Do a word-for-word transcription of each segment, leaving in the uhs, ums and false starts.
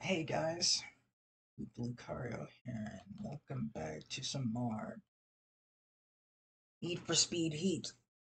Hey guys, Lucario here, and welcome back to some more Eat for Speed Heat.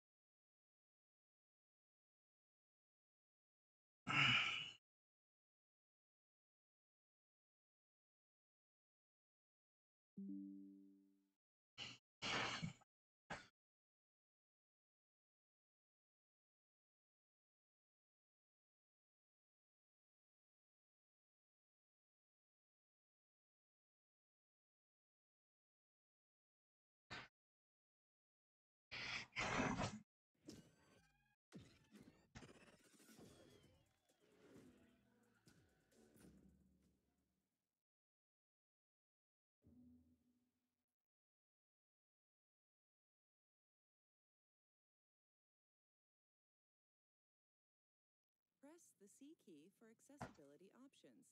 Press the C key for accessibility options.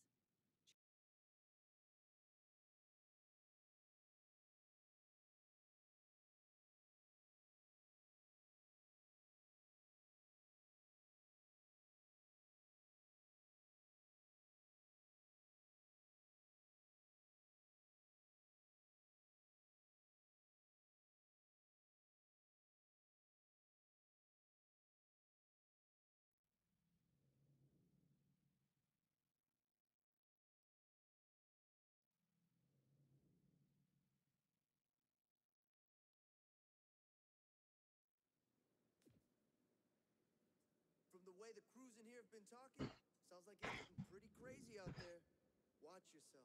From the way the crews in here have been talking, sounds like it's getting pretty crazy out there. Watch yourself.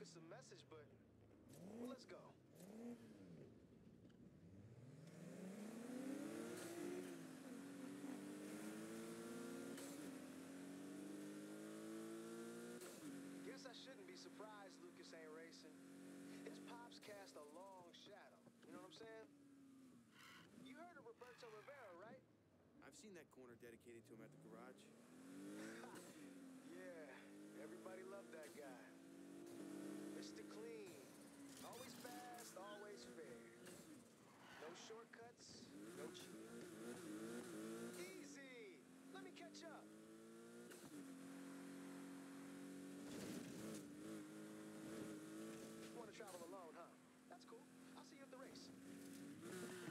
Lucas a message, but well, let's go. Guess I shouldn't be surprised Lucas ain't racing. His pops cast a long shadow. You know what I'm saying? You heard of Roberto Rivera, right? I've seen that corner dedicated to him at the garage. Yeah, everybody loved that guy. Mister Clean. Always fast, always fair. No shortcuts, no cheating. Easy! Let me catch up. Want to travel alone, huh? That's cool. I'll see you at the race.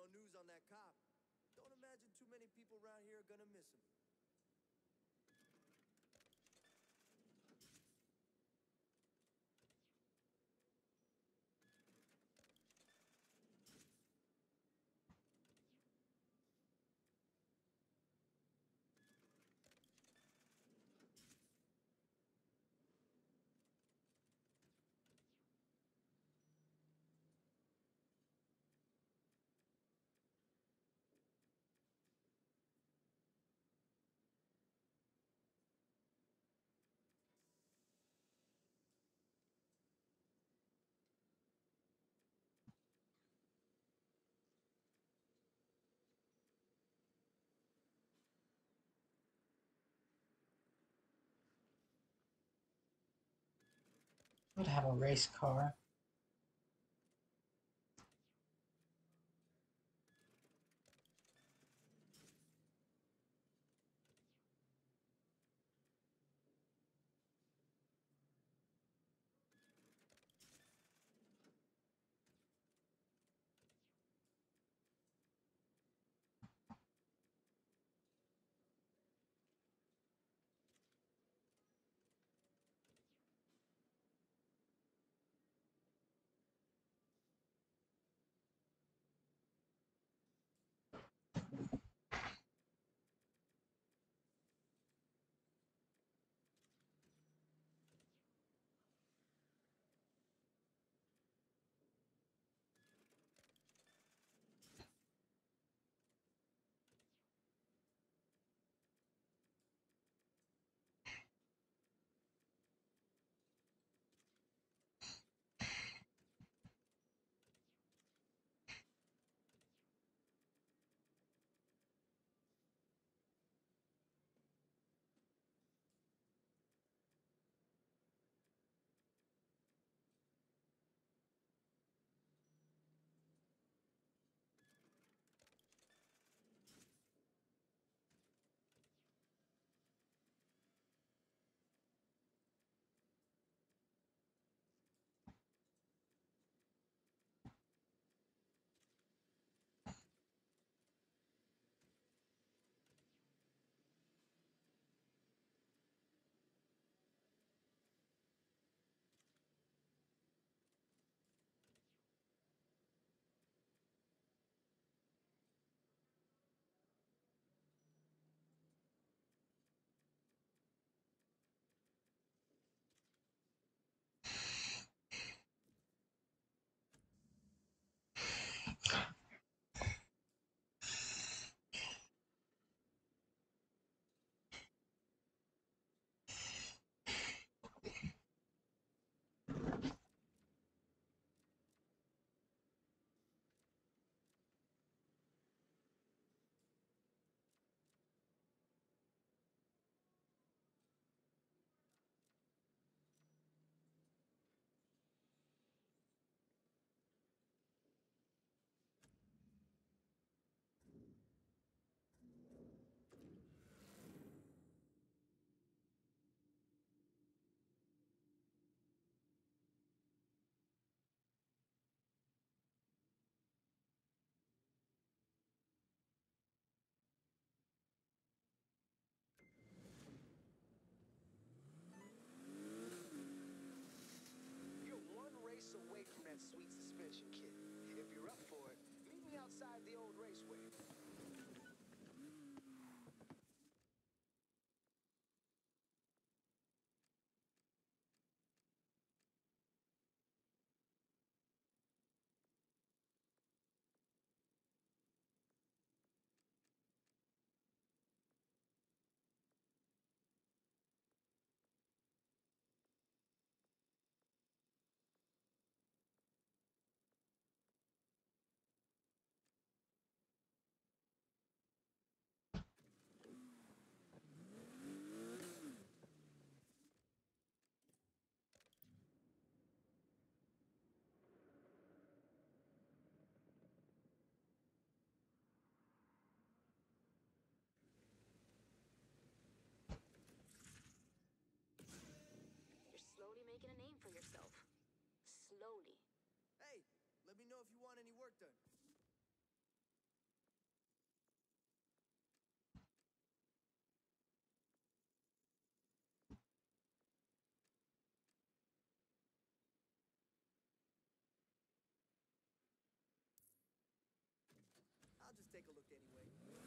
no news on that cop. Don't imagine too many people around here are gonna miss him. Would have a race car. You're one race away from that sweet suspension kit. If you're up for it, meet me outside the old raceway. You're slowly making a name for yourself. Slowly. Hey, let me know if you want any work done. take a look anyway.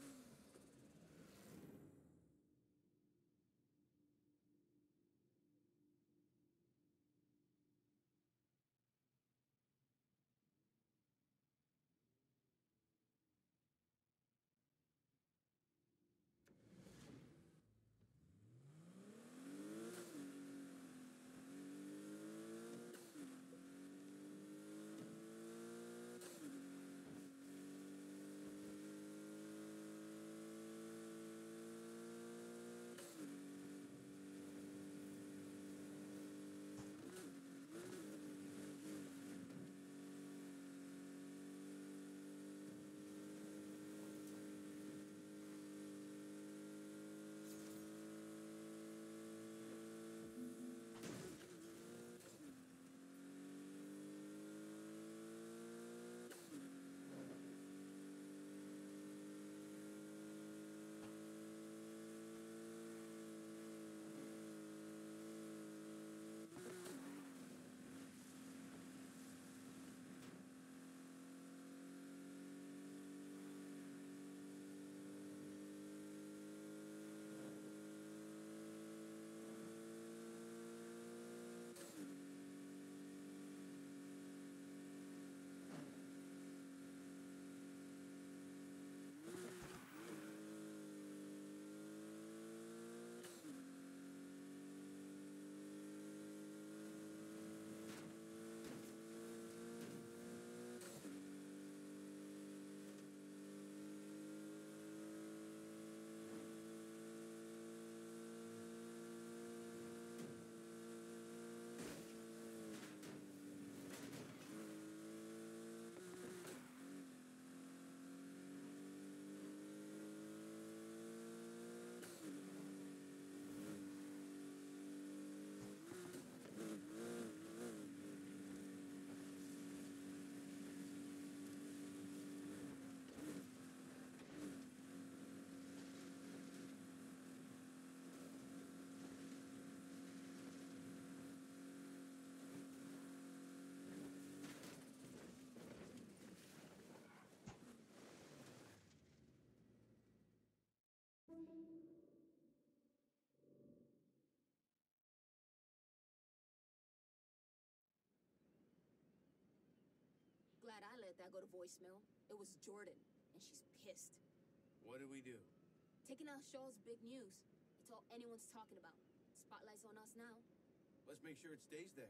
Glad I let that go to voicemail. It was Jordan, and she's pissed. What did we do? Taking out Shaw's big news. It's all anyone's talking about. Spotlight's on us now. Let's make sure it stays there.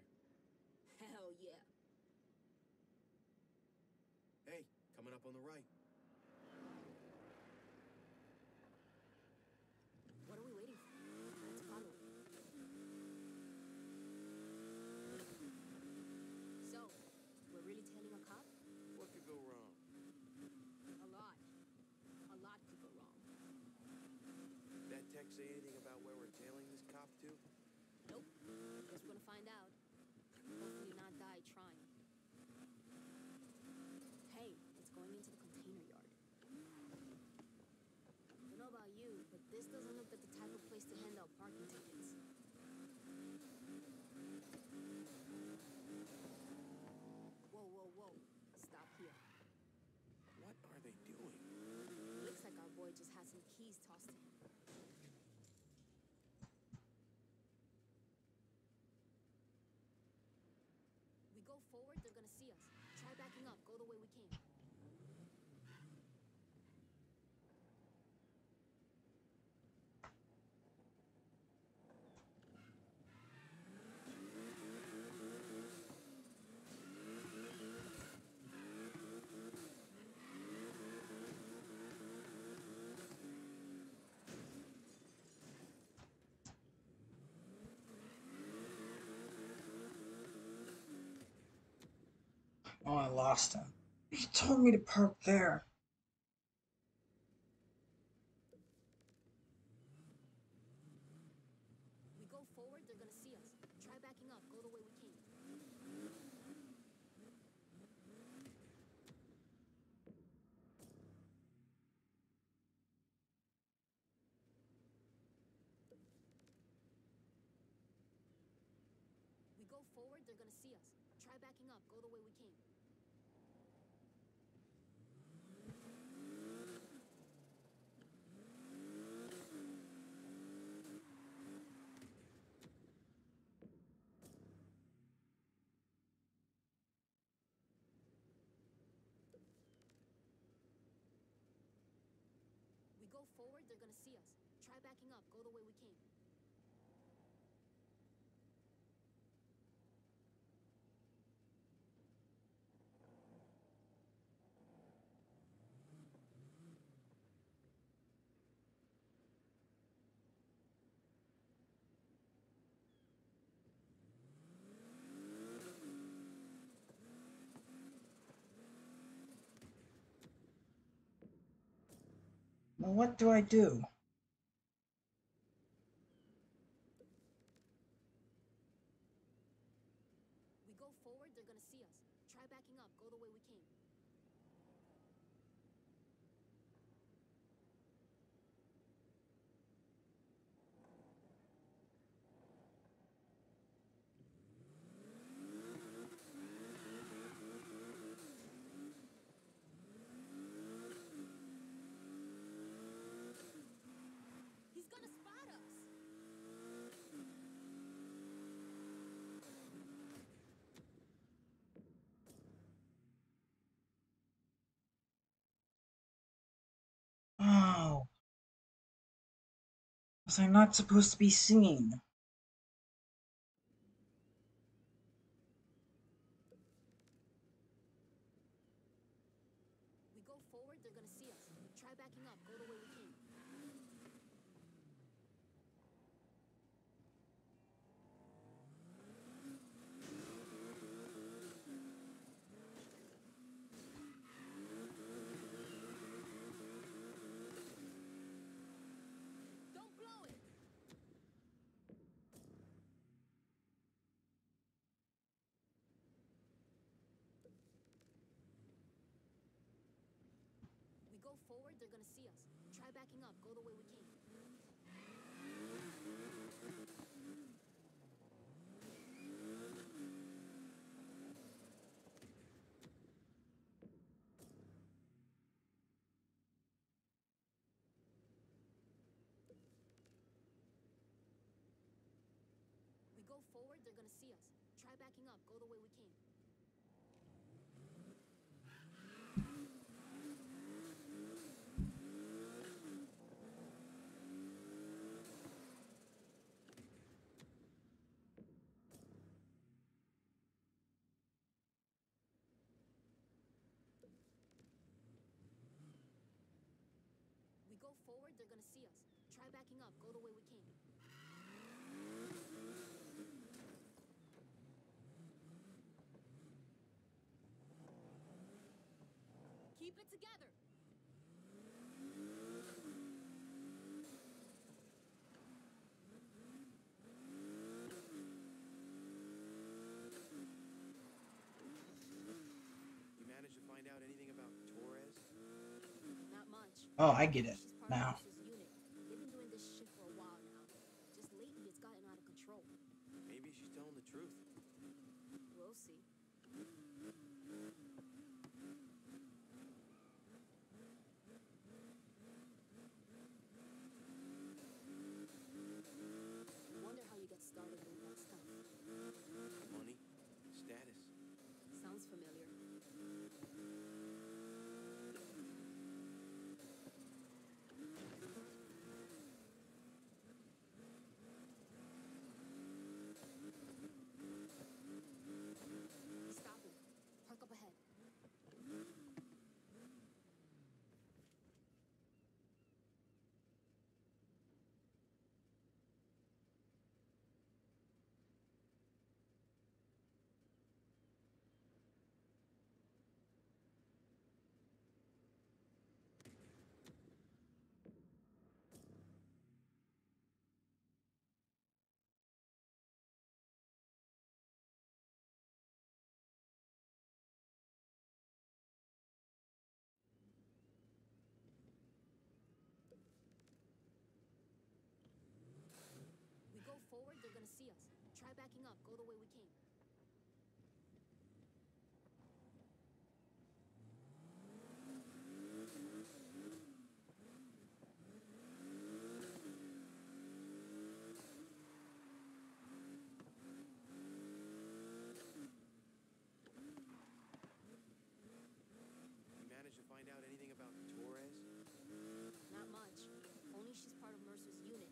Hell yeah. Hey, coming up on the right. What are we waiting for? Let's follow it. So, we're really tailing a cop? What could go wrong? A lot. A lot could go wrong. That text say anything about where we're tailing this cop to? Nope. Guess we're gonna find out. Hopefully not die trying. Hey, it's going into the container yard. Don't know about you, but this doesn't look like the type of place to hand out parking tickets. Whoa, whoa, whoa. Stop here. What are they doing? Looks like our boy just had some keys tossed to him. We go forward, they're gonna see us. Try backing up, go the way we came. Oh, I lost him. He told me to park there. We go forward, they're gonna see us. Try backing up, go the way we came. We go forward, they're gonna see us. Try backing up, go the way we came. backing up. Go the way we came. Well, what do I do? We go forward, they're gonna see us. Try backing up. Go the way we came. He's gonna spot us. Oh. Was I not supposed to be seen? We go forward, they're gonna see us. Try backing up. Go the way we came. Don't blow it. We go forward, they're gonna see us. Try backing up. Go the way we came. We go forward, they're gonna see us. Try backing up. Go the way we came. We go forward, they're gonna see us. Try backing up. Go the way we came. Keep it together. You managed to find out anything about Torres? Not much. Oh, I get it She's part now. of Mercer's unit. They've been doing this shit for a while now. Just lately, it's gotten out of control. Maybe she's telling the truth. We'll see. Wonder how you get started with that stuff. Money, status. Sounds familiar. Stop it. Park up ahead. We go forward, they're gonna see us. Try backing up. Go the way we came. You managed to find out anything about Torres? Not much. Only she's part of Mercer's unit.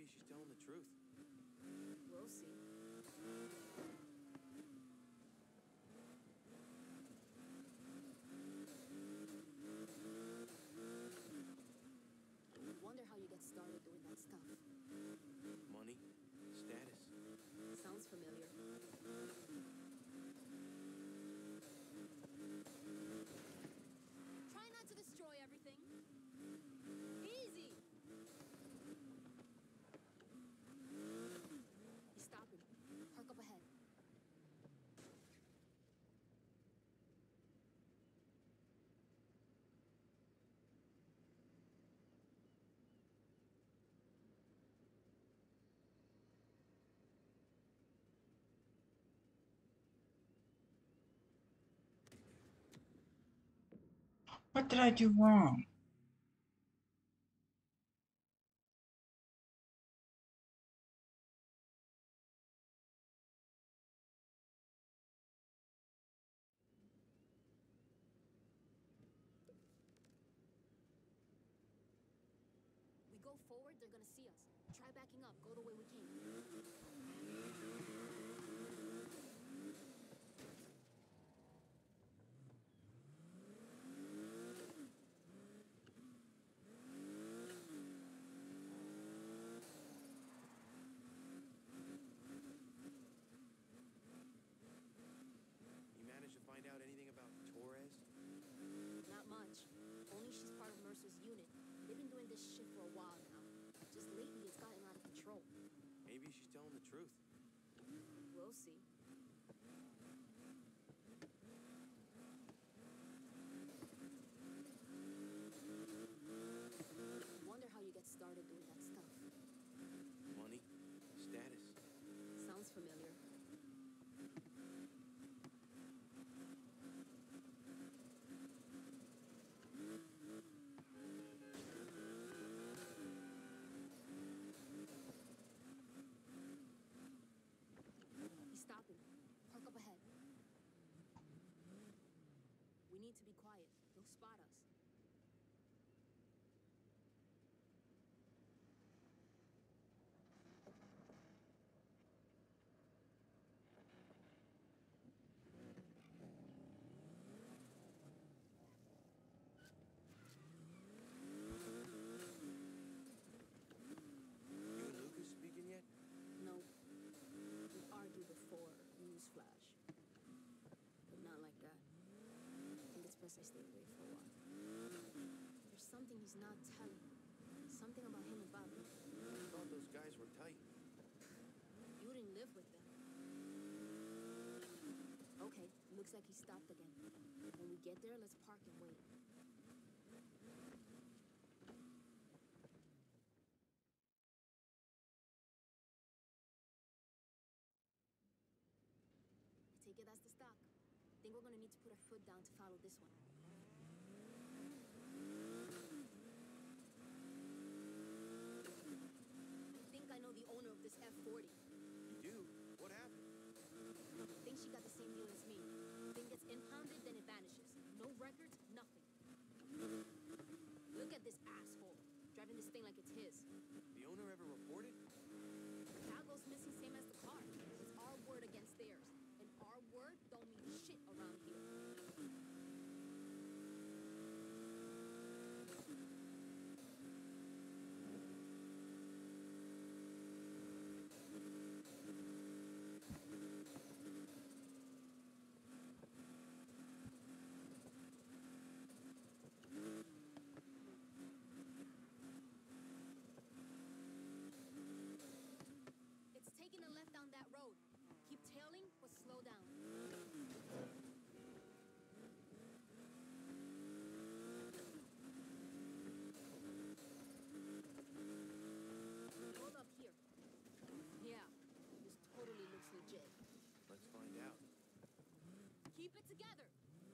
Maybe she's telling the truth. We'll see. Wonder how you get started doing that stuff. Money, status. Sounds familiar. Try not to destroy everything. Easy! He's stopping. Park up ahead. What did I do wrong? We go forward, they're gonna see us. Try backing up. Go the way we came. You managed to find out anything about Torres? Not much. Only she's part of Mercer's unit. They've been doing this shit for a while now. Just lately, it's gotten out of control. Maybe she's telling the truth. We'll see. Wonder how you get started doing that stuff. Money, status. Sounds familiar. He's stopping. Park up ahead. We need to be quiet. They'll spot us. You and Lucas speaking yet? No. We argued before. Newsflash. But not like that. I think it's best I stay away for a while. There's something he's not telling me. Something about him and Bobby. I thought those guys were tight. You didn't live with them. Okay, looks like he stopped again. When we get there, let's park and wait. I take it that's the stock. Think we're gonna need to put our foot down to follow this one. I think I know the owner of this F forty. You do? What happened? Think she got the same deal as me. Thing gets impounded, then it vanishes. No records, nothing. Look at this asshole. Driving this thing like it's his. The owner ever reported? The car goes missing same as the car. It's our word against theirs. And our word don't mean shit around here. It's taking a left down that road. Keep tailing, but slow down. Hold up here. Yeah, this totally looks legit. Let's find out. Keep it together.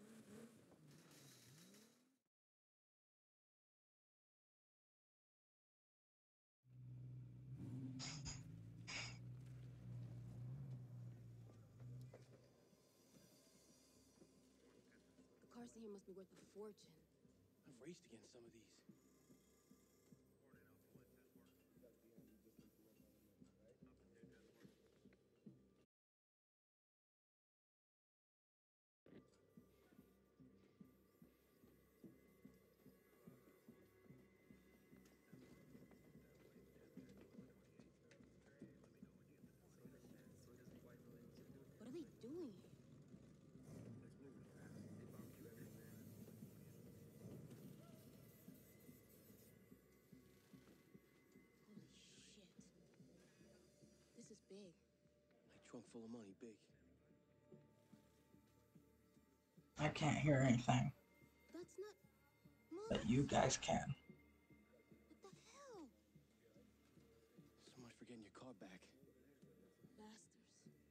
The cars here must be worth a fortune. I've raced against some of these. he doing here? Let's move it fast. They barbecue everywhere. Holy shit. This is big. Like trunk full of money, big. I can't hear anything, That's not. Mom, but you guys can. what the hell? So much for getting your car back. Bastards.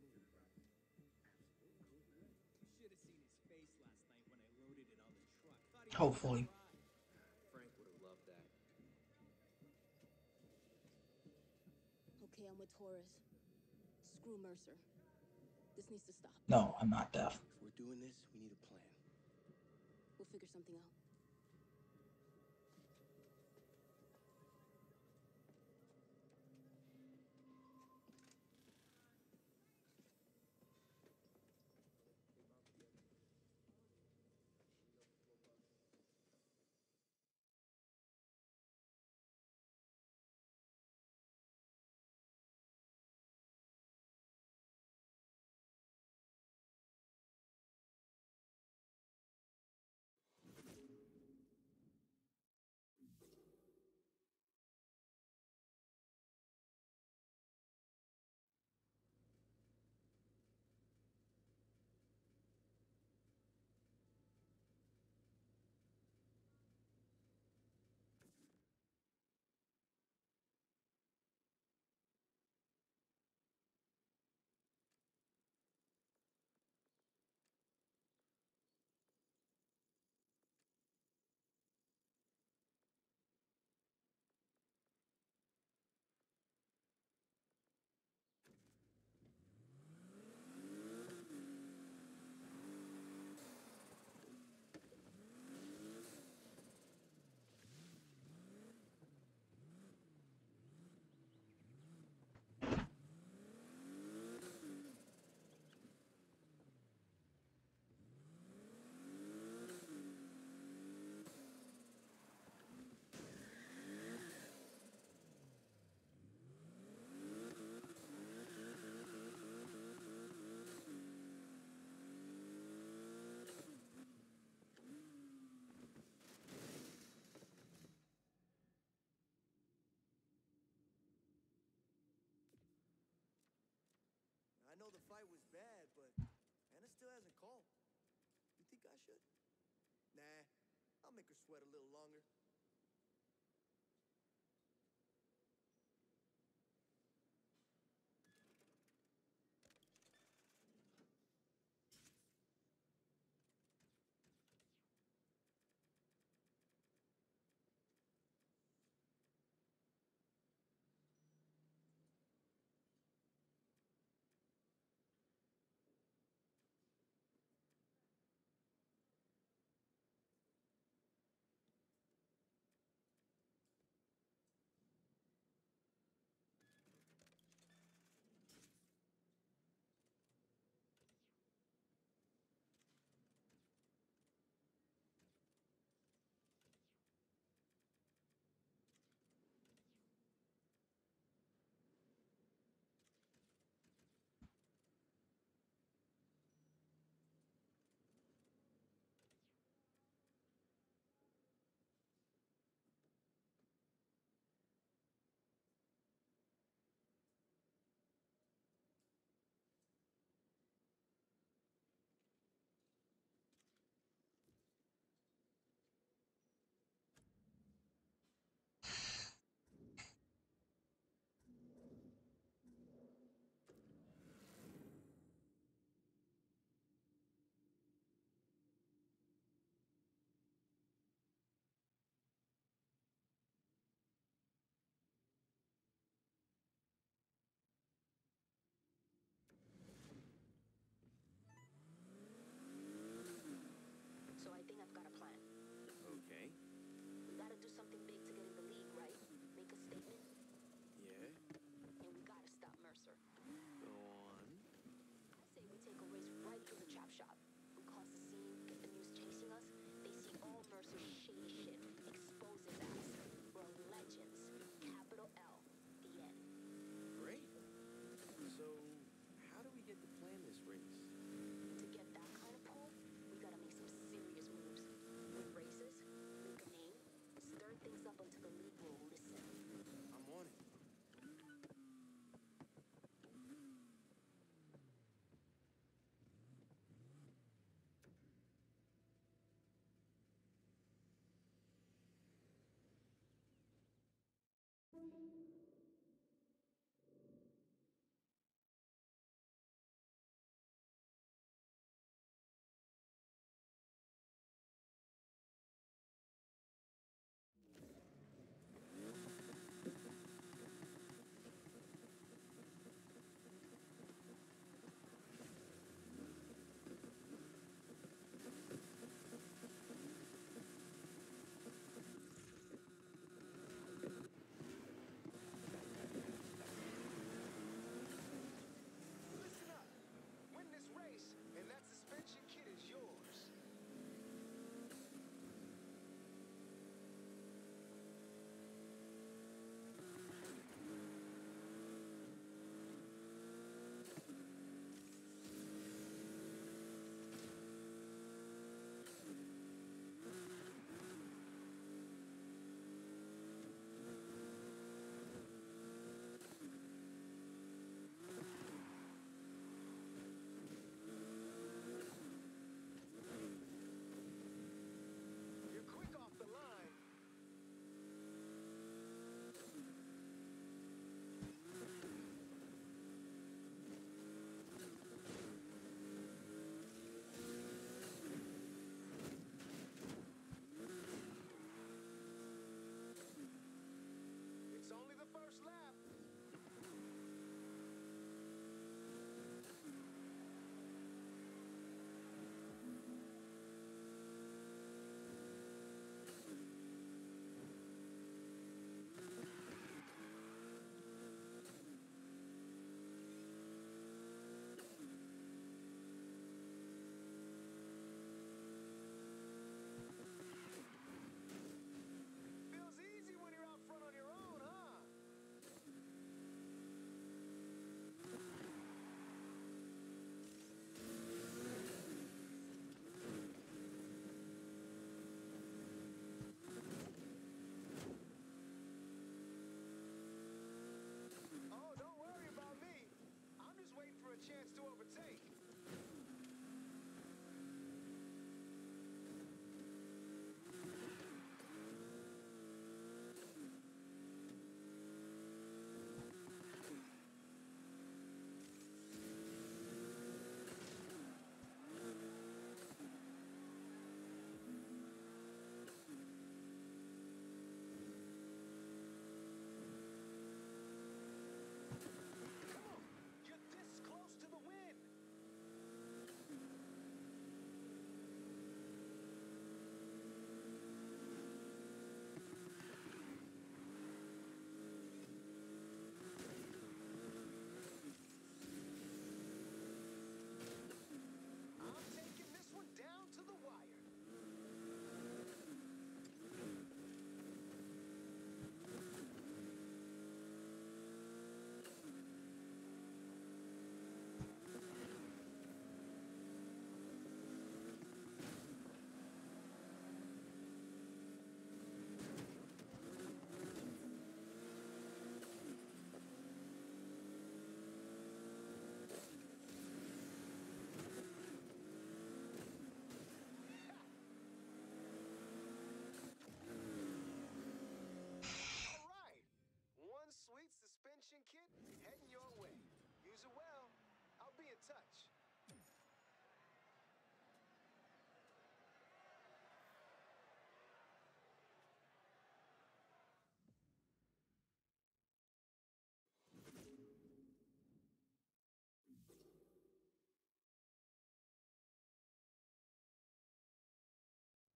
Should have seen his face last night when I loaded it on the truck. Thought he was Hopefully. gonna cry. Frank would have loved that. Okay, I'm with Torres. Screw Mercer. This needs to stop. No, I'm not deaf. If we're doing this, we need a plan. We'll figure something out. I know the fight was bad, but Anna still hasn't called. You think I should? Nah, I'll make her sweat a little longer.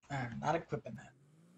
I'm not equipping that.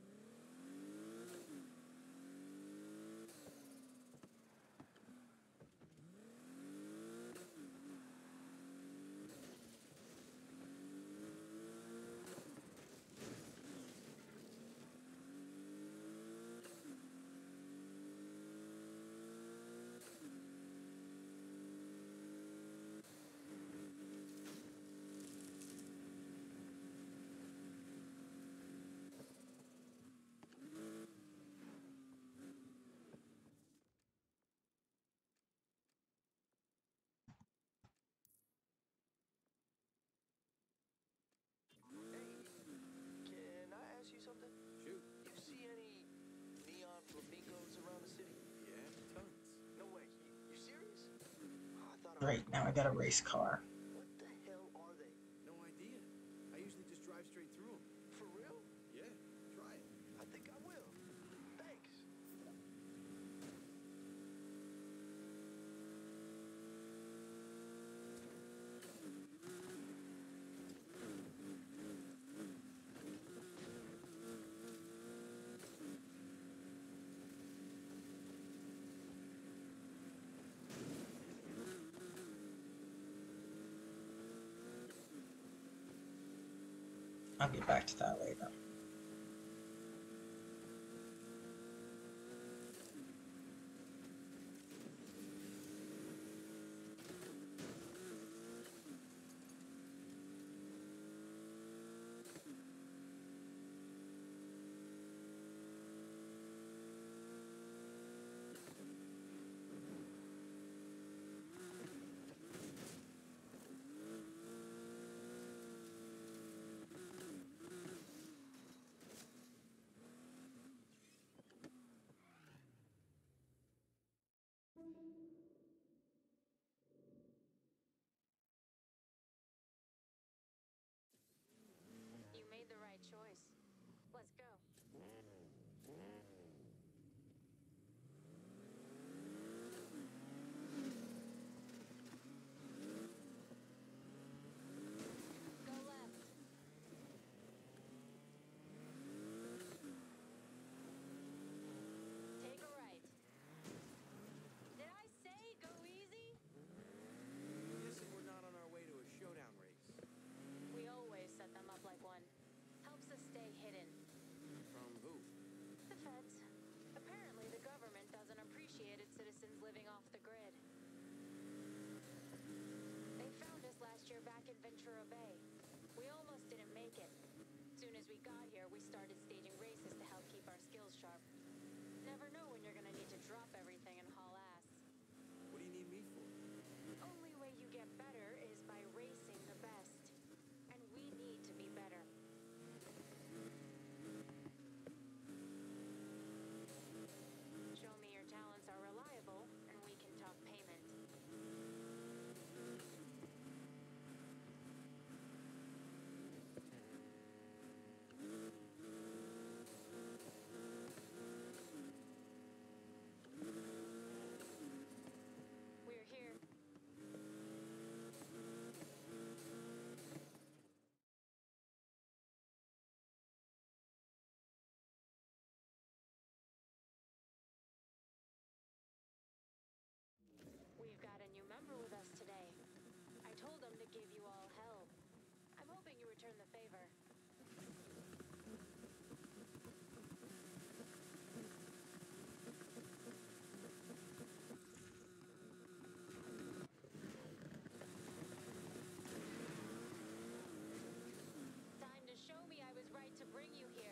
Can I ask you something? Shoot. You see any neon flamingos around the city? Yeah, tons. No way. You, you serious? Oh, I thought I Great, was now I got a race car. What the hell are they? No idea. I usually just drive straight through them. For real? Yeah, try it. I think I will. Thanks. I'll get back to that later. You made the right choice. Let's go. Go left. Take a right. Did I say go easy? Guessing we're not on our way to a showdown race. We always set them up like one. Helps us stay hidden. From who? The feds. Apparently, the government doesn't appreciate its citizens living off the grid. They found us last year back in Ventura Bay. We almost didn't make it. Soon as we got here, we started staging races to help keep our skills sharp. Never know when you're gonna need to drop everything and haul ass. What do you need me for? Only way you get better is by racing the best. And we need to be better. Show me your talents are reliable, and we can talk payment. We're here. We've got a new member with us today. I told him to give you all hell. I'm hoping you return the favor. Time to show me I was right to bring you here.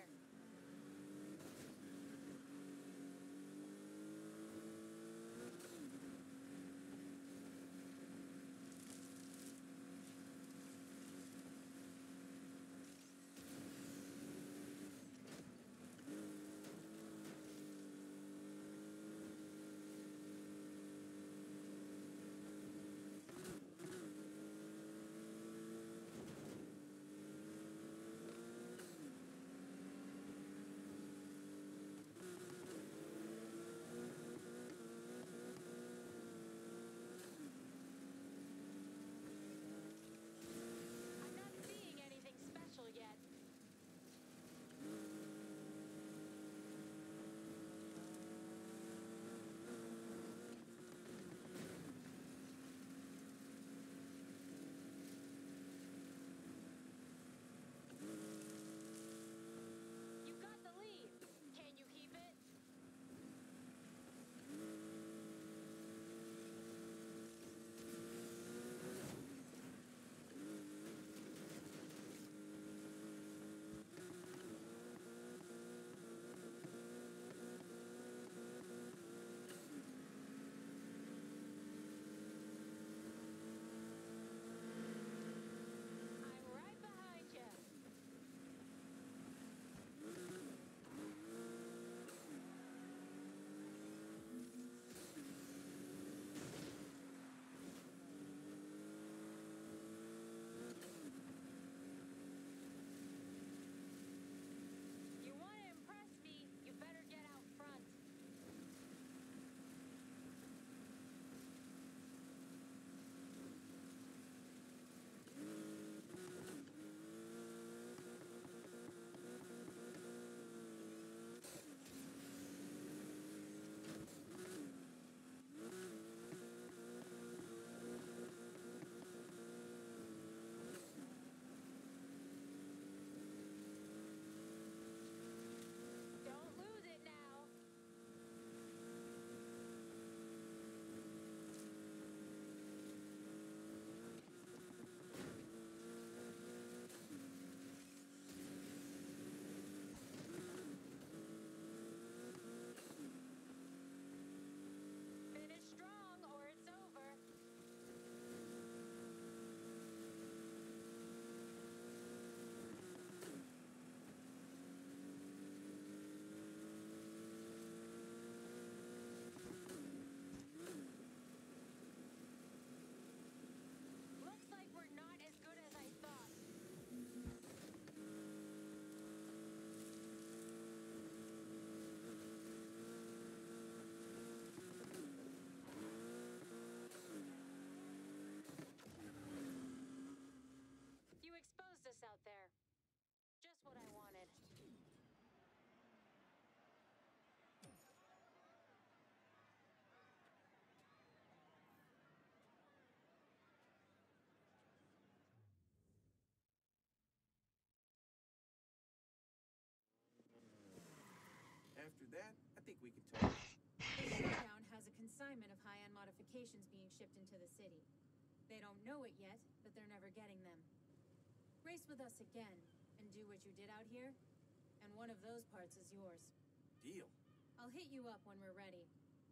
After that, I think we can talk. The showdown has a consignment of high-end modifications being shipped into the city. They don't know it yet, but they're never getting them. Race with us again, and do what you did out here, and one of those parts is yours. Deal. I'll hit you up when we're ready.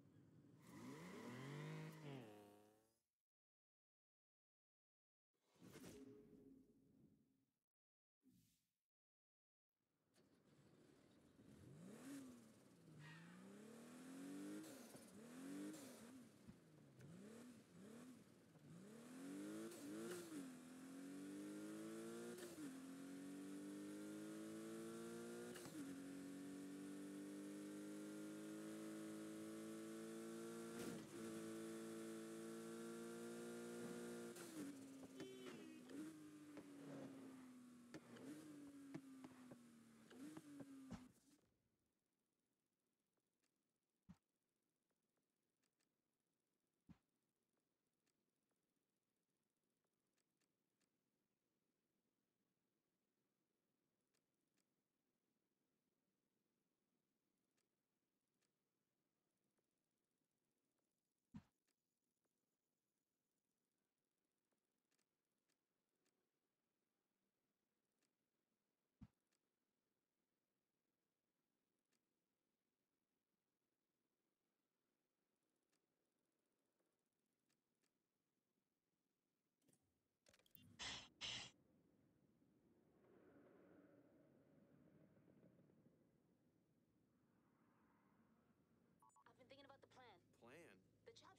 I've been thinking about the plan. Plan? The chop.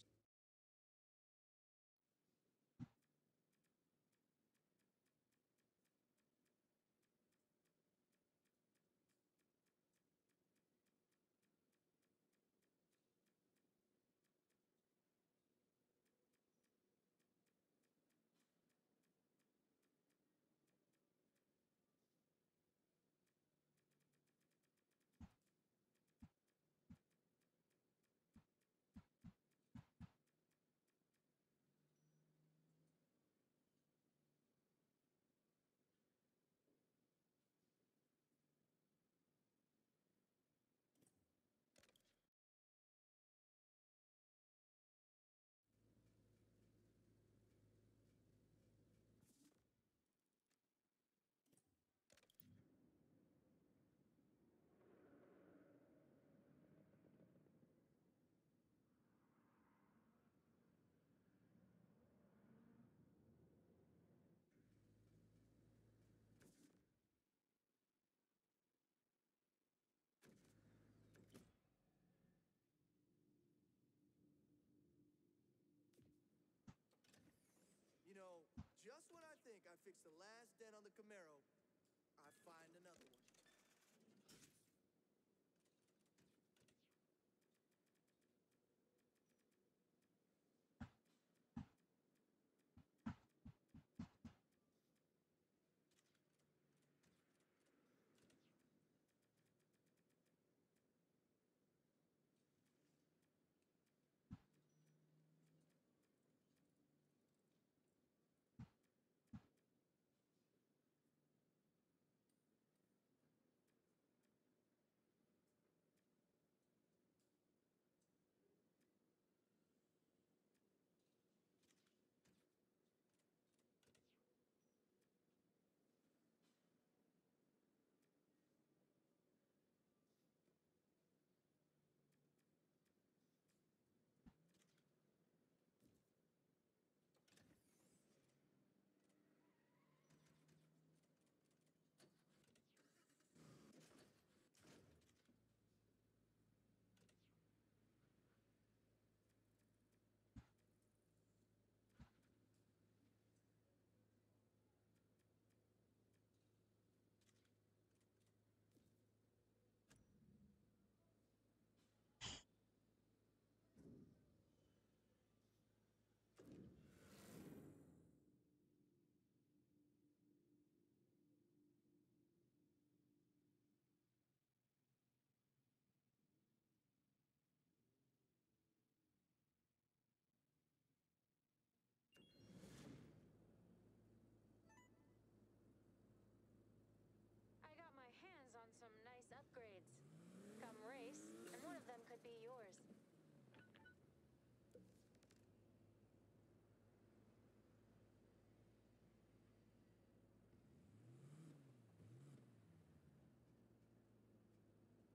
You know, just when I think I fixed the last dent on the Camaro, I find another one.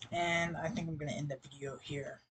And I think I'm going to end the video here.